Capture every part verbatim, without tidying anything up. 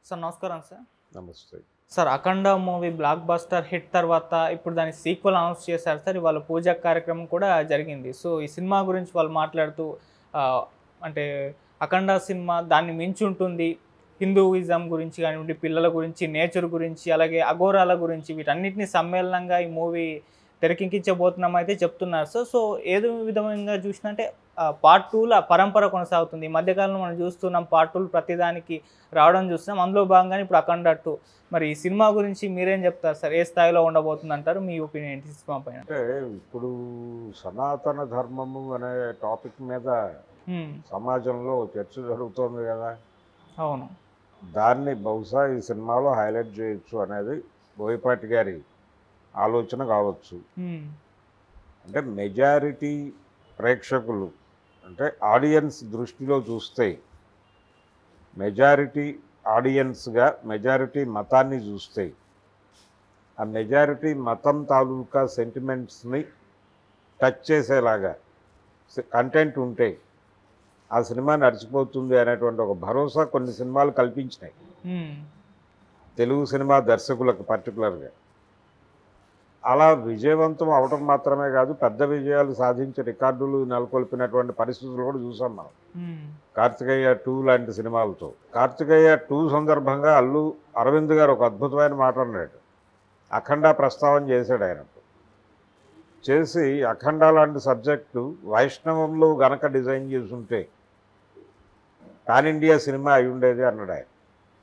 Sir నమస్కారం sir. నమస్తే sir Akhanda movie blockbuster hit తర్వాత ఇప్పుడు దాని సీక్వెల్ అనౌన్స్ చేశారు సార్. ఇవాళ పూజా కార్యక్రమం కూడా జరిగింది. సో ఈ సినిమా గురించి వాళ్ళు మాట్లాడుతూ అంటే అఖండ సినిమా దాన్ని మించి ఉంటుంది, హిందూయిజం గురించి కానివ్వండి, పిల్లల గురించి, నేచర్ గురించి, అలాగే అఘోరాల గురించి వీటన్నిటిని సమ్మేళనంగా ఈ మూవీ తెరకెక్కించబోతున్నాం అయితే చెప్తున్నారు సార్. సో ఏదో విధంగా చూసినంటే పార్ట్ టూల పరంపర కొనసాగుతుంది. ఈ మధ్యకాలంలో మనం చూస్తున్నాం పార్ట్ టూలు ప్రతిదానికి రావడం చూస్తున్నాం. అందులో భాగంగానే ఇప్పుడు అఖండ టూ. మరి ఈ సినిమా గురించి మీరేం చెప్తారు సార్? ఏ స్థాయిలో ఉండబోతుంది అంటారు? మీ ఒపీనియన్ ఏంటి సినిమా పైన? అంటే ఇప్పుడు సనాతన ధర్మము అనే టాపిక్ మీద సమాజంలో చర్చ జరుగుతోంది కదా. అవును, దాన్ని బహుశా ఈ సినిమాలో హైలైట్ చేయొచ్చు అనేది బోయపాటి గారి ఆలోచన కావచ్చు. అంటే మెజారిటీ ప్రేక్షకులు అంటే ఆడియన్స్ దృష్టిలో చూస్తే మెజారిటీ ఆడియన్స్గా మెజారిటీ మతాన్ని చూస్తే ఆ మెజారిటీ మతం తాలూకా సెంటిమెంట్స్ని టచ్ చేసేలాగా కంటెంట్ ఉంటే ఆ సినిమా నడిచిపోతుంది అనేటువంటి ఒక భరోసా కొన్ని సినిమాలు కల్పించినాయి తెలుగు సినిమా దర్శకులకు పర్టికులర్గా. అలా విజయవంతం అవటం మాత్రమే కాదు, పెద్ద విజయాలు సాధించే రికార్డులు నెలకొల్పినటువంటి పరిస్థితులు కూడా చూసాం మనం కార్తికేయ టూ లాంటి సినిమాలతో. కార్తికేయ టూ సందర్భంగా అల్లు అరవింద్ గారు ఒక అద్భుతమైన మాట అన్నాడు. అఖండ ప్రస్తావన చేశాడు. ఆయన చేసి అఖండ లాంటి సబ్జెక్టు వైష్ణవంలో గనక డిజైన్ చేసుంటే పాన్ ఇండియా సినిమా అయి ఉండేది అన్నాడు ఆయన.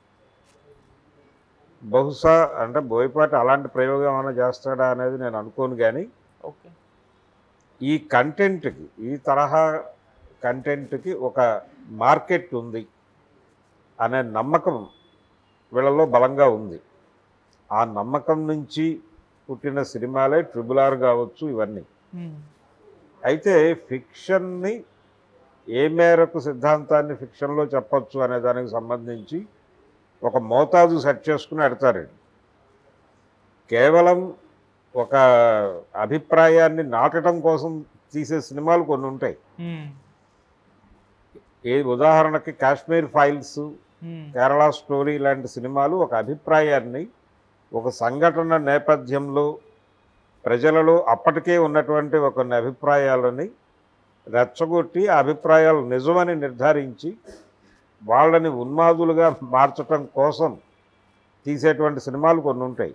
బహుశా అంటే బోయపాటి అలాంటి ప్రయోగం ఏమైనా చేస్తాడా అనేది నేను అనుకోను. కానీ ఓకే, ఈ కంటెంట్కి ఈ తరహా కంటెంట్కి ఒక మార్కెట్ ఉంది అనే నమ్మకం వీళ్ళలో బలంగా ఉంది. ఆ నమ్మకం నుంచి పుట్టిన సినిమాలే ట్రిబుల్ ఆర్ కావచ్చు ఇవన్నీ. అయితే ఫిక్షన్ని ఏ మేరకు సిద్ధాంతాన్ని ఫిక్షన్లో చెప్పచ్చు అనే దానికి సంబంధించి ఒక మోతాదు సెట్ చేసుకుని ఎడతారండి. కేవలం ఒక అభిప్రాయాన్ని నాటడం కోసం తీసే సినిమాలు కొన్ని ఉంటాయి. ఏ ఉదాహరణకి కాశ్మీర్ ఫైల్స్, కేరళ స్టోరీ లాంటి సినిమాలు ఒక అభిప్రాయాన్ని ఒక సంఘటన నేపథ్యంలో ప్రజలలో అప్పటికే ఉన్నటువంటి ఒక అభిప్రాయాలని రెచ్చగొట్టి ఆ అభిప్రాయాలు నిజమని నిర్ధారించి వాళ్ళని ఉన్మాదులుగా మార్చటం కోసం తీసేటువంటి సినిమాలు కొన్ని ఉంటాయి.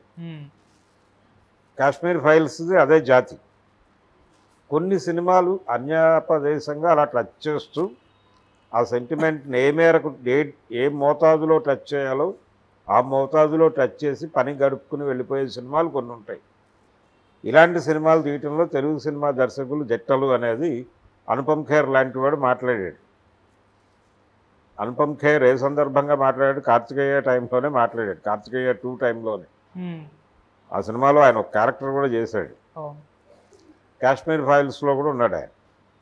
కాశ్మీర్ ఫైల్స్ అదే జాతి. కొన్ని సినిమాలు అన్యాపదేశంగా అలా టచ్ చేస్తూ ఆ సెంటిమెంట్ని ఏ మేరకు ఏ ఏ మోతాదులో టచ్ చేయాలో ఆ మోతాదులో టచ్ చేసి పని గడుపుకుని వెళ్ళిపోయే సినిమాలు కొన్ని ఉంటాయి. ఇలాంటి సినిమాలు తీయటంలో తెలుగు సినిమా దర్శకులు జట్టలు అనేది అనుపమ్ ఖేర్ లాంటి వాడు మాట్లాడాడు. అనుపమ్ ఖేర్ ఏ సందర్భంగా మాట్లాడాడు? కార్తికేయ టైంలోనే మాట్లాడాడు, కార్తికేయ టూ టైంలోనే. ఆ సినిమాలో ఆయన ఒక క్యారెక్టర్ కూడా చేశాడు. కాశ్మీర్ ఫైల్స్లో కూడా ఉన్నాడు ఆయన.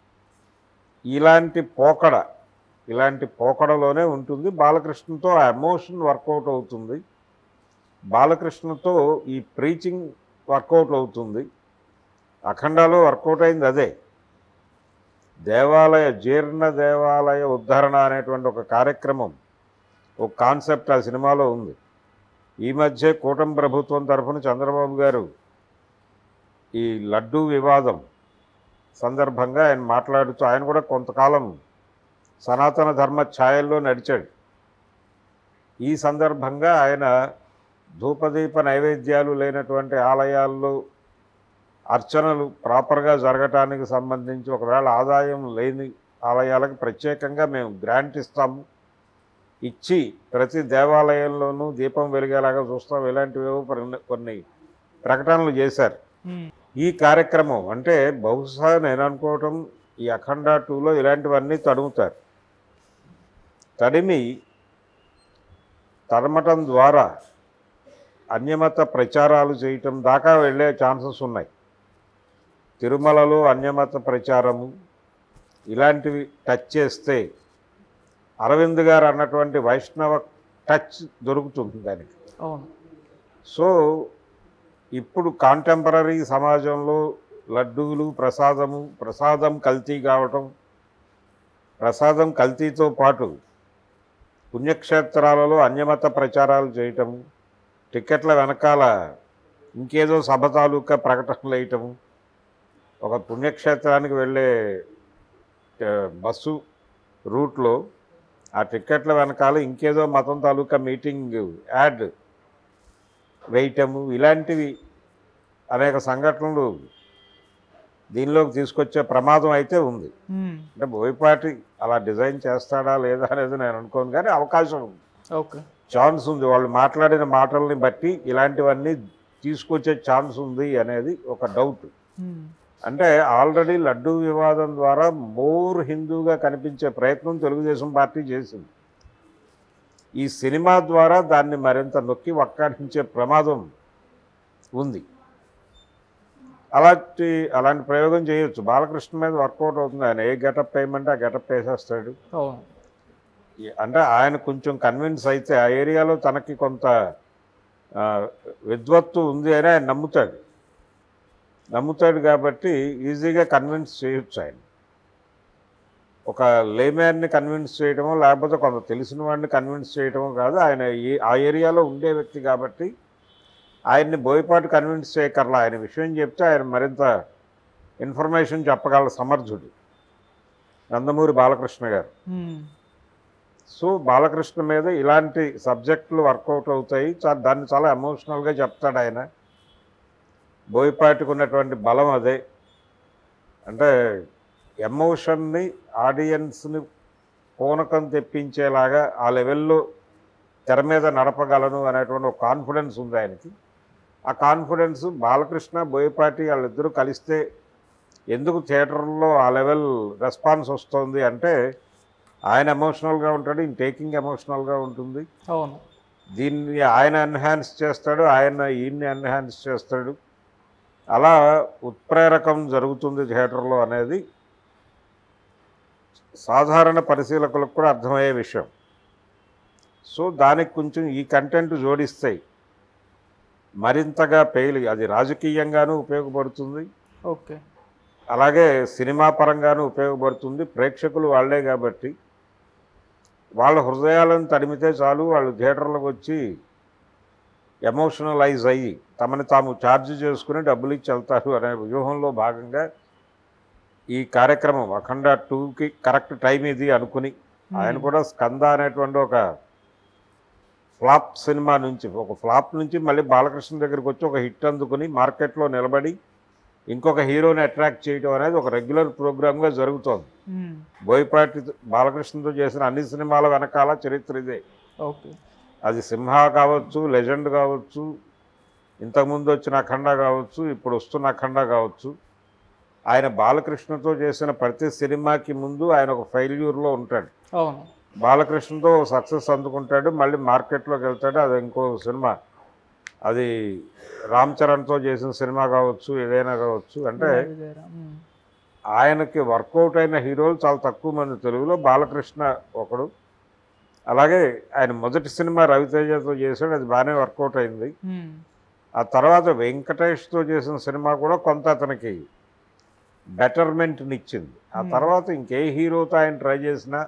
ఇలాంటి పోకడ ఇలాంటి పోకడలోనే ఉంటుంది. బాలకృష్ణతో ఆ ఎమోషన్ వర్కౌట్ అవుతుంది, బాలకృష్ణతో ఈ ప్రీచింగ్ వర్కౌట్ అవుతుంది. అఖండాలో వర్కౌట్ అయింది అదే. దేవాలయ జీర్ణ దేవాలయ ఉద్ధరణ అనేటువంటి ఒక కార్యక్రమం, ఒక కాన్సెప్ట్ ఆ సినిమాలో ఉంది. ఈ మధ్య కూటమి ప్రభుత్వం తరఫున చంద్రబాబు గారు ఈ లడ్డూ వివాదం సందర్భంగా ఆయన మాట్లాడుతూ ఆయన కూడా కొంతకాలం సనాతన ధర్మ ఛాయల్లో నడిచాడు. ఈ సందర్భంగా ఆయన ధూపదీప నైవేద్యాలు లేనటువంటి ఆలయాల్లో అర్చనలు ప్రాపర్గా జరగటానికి సంబంధించి ఒకవేళ ఆదాయం లేని ఆలయాలకు ప్రత్యేకంగా మేము గ్రాంట్ ఇస్తాము, ఇచ్చి ప్రతి దేవాలయంలోనూ దీపం వెలిగేలాగా చూస్తాం, ఇలాంటివేవో కొన్ని ప్రకటనలు చేశారు. ఈ కార్యక్రమం అంటే బహుశా నేను అనుకోవటం ఈ అఖండ టూలో ఇలాంటివన్నీ తడుముతారు. తడిమి తడమటం ద్వారా అన్యమత ప్రచారాలు చేయటం దాకా వెళ్ళే ఛాన్సెస్ ఉన్నాయి. తిరుమలలో అన్యమత ప్రచారము ఇలాంటివి టచ్ చేస్తే అరవింద్ గారు అన్నటువంటి వైష్ణవ టచ్ దొరుకుతుంది దానికి. సో ఇప్పుడు కాంటెంపరీ సమాజంలో లడ్డూలు ప్రసాదము ప్రసాదం కల్తీ కావటం, ప్రసాదం కల్తీతో పాటు పుణ్యక్షేత్రాలలో అన్యమత ప్రచారాలు చేయటము, టికెట్ల వెనకాల ఇంకేదో సభ తాలూకా ప్రకటనలు వేయటము, ఒక పుణ్యక్షేత్రానికి వెళ్ళే ఆ, బస్సు రూట్లో ఆ టిక్కెట్ల వెనకాల ఇంకేదో మతం తాలూకా మీటింగ్ యాడ్ వేయటము, ఇలాంటివి అనేక సంఘటనలు దీనిలోకి తీసుకొచ్చే ప్రమాదం అయితే ఉంది. అంటే బోయపాటి అలా డిజైన్ చేస్తాడా లేదా అనేది నేను అనుకోను, కానీ అవకాశం ఉంది, ఓకే ఛాన్స్ ఉంది. వాళ్ళు మాట్లాడిన మాటల్ని బట్టి ఇలాంటివన్నీ తీసుకొచ్చే ఛాన్స్ ఉంది అనేది ఒక డౌట్. అంటే ఆల్రెడీ లడ్డూ వివాదం ద్వారా మోర్ హిందూగా కనిపించే ప్రయత్నం తెలుగుదేశం పార్టీ చేసింది. ఈ సినిమా ద్వారా దాన్ని మరింత నొక్కి వక్కాడించే ప్రమాదం ఉంది. అలాంటి అలాంటి ప్రయోగం చేయొచ్చు. బాలకృష్ణ మీద వర్కౌట్ అవుతుంది. ఆయన ఏ గెటప్ వేయమంటే ఆ గెటప్ వేసేస్తాడు. అంటే ఆయన కొంచెం కన్విన్స్ అయితే ఆ ఏరియాలో తనకి కొంత విద్వత్తు ఉంది అని ఆయన నమ్ముతాడు నమ్ముతాడు కాబట్టి ఈజీగా కన్విన్స్ చేయొచ్చు. ఆయన ఒక లేమ్యాన్ని కన్విన్స్ చేయటమో లేకపోతే కొంత తెలిసిన వాడిని కన్విన్స్ చేయటమో కాదు, ఆయన ఆ ఏరియాలో ఉండే వ్యక్తి కాబట్టి ఆయన్ని బోయపాటి కన్విన్స్ చేయకర్లా. ఆయన విషయం చెప్తే ఆయన మరింత ఇన్ఫర్మేషన్ చెప్పగల సమర్థుడు నందమూరి బాలకృష్ణ గారు. సో బాలకృష్ణ మీద ఇలాంటి సబ్జెక్టులు వర్కౌట్ అవుతాయి. దాన్ని చాలా ఎమోషనల్గా చెప్తాడు ఆయన. బోయపాటికి ఉన్నటువంటి బలం అదే. అంటే ఎమోషన్ని ఆడియన్స్ని పూనకం తెప్పించేలాగా ఆ లెవెల్లో తెర మీద నడపగలను అనేటువంటి ఒక కాన్ఫిడెన్స్ ఉంది ఆయనకి. ఆ కాన్ఫిడెన్స్ బాలకృష్ణ బోయపాటి వాళ్ళిద్దరూ కలిస్తే ఎందుకు థియేటర్లో ఆ లెవెల్ రెస్పాన్స్ వస్తుంది అంటే ఆయన ఎమోషనల్గా ఉంటాడు, ఈయన టేకింగ్ ఎమోషనల్గా ఉంటుంది. అవును, దీన్ని ఆయన ఎన్హాన్స్ చేస్తాడు, ఆయన ఈయన్ని ఎన్హాన్స్ చేస్తాడు. అలా ఉత్ప్రేరకం జరుగుతుంది థియేటర్లో అనేది సాధారణ పరిశీలకులకు కూడా అర్థమయ్యే విషయం. సో దానికి కొంచెం ఈ కంటెంట్ జోడిస్తాయి మరింతగా పేలి, అది రాజకీయంగానూ ఉపయోగపడుతుంది, ఓకే అలాగే సినిమా పరంగానూ ఉపయోగపడుతుంది. ప్రేక్షకులు వాళ్ళే కాబట్టి వాళ్ళ హృదయాలను తడిమితే చాలు, వాళ్ళు థియేటర్లకు వచ్చి ఎమోషనలైజ్ అయ్యి తమని తాము ఛార్జ్ చేసుకుని డబ్బులు ఇచ్చి వెళ్తారు అనే వ్యూహంలో భాగంగా ఈ కార్యక్రమం అఖండ టూకి కరెక్ట్ టైం ఇది అనుకుని ఆయన కూడా స్కంద అనేటువంటి ఒక ఫ్లాప్ సినిమా నుంచి ఒక ఫ్లాప్ నుంచి మళ్ళీ బాలకృష్ణ దగ్గరికి వచ్చి ఒక హిట్ అందుకుని మార్కెట్లో నిలబడి ఇంకొక హీరోని అట్రాక్ట్ చేయడం అనేది ఒక రెగ్యులర్ ప్రోగ్రామ్గా జరుగుతోంది. బోయపాటి బాలకృష్ణతో చేసిన అన్ని సినిమాల వెనకాల చరిత్ర ఇదే. ఓకే, అది సింహ కావచ్చు, లెజెండ్ కావచ్చు, ఇంతకుముందు వచ్చిన అఖండ కావచ్చు, ఇప్పుడు వస్తున్న అఖండ కావచ్చు. ఆయన బాలకృష్ణతో చేసిన ప్రతి సినిమాకి ముందు ఆయన ఒక ఫెయిల్యూర్లో ఉంటాడు. అవును, బాలకృష్ణతో సక్సెస్ అందుకుంటాడు, మళ్ళీ మార్కెట్లోకి వెళ్తాడు, అది ఇంకో సినిమా. అది రామ్ చరణ్తో చేసిన సినిమా కావచ్చు, ఏదైనా కావచ్చు. అంటే ఆయనకి వర్కౌట్ అయిన హీరోలు చాలా తక్కువ మంది. తెలుగులో బాలకృష్ణ ఒకడు. అలాగే ఆయన మొదటి సినిమా రవితేజతో చేశాడు, అది బాగానే వర్కౌట్ అయింది. ఆ తర్వాత వెంకటేష్తో చేసిన సినిమా కూడా కొంత అతనికి బెటర్మెంట్ని ఇచ్చింది. ఆ తర్వాత ఇంకే హీరోతో ఆయన ట్రై చేసినా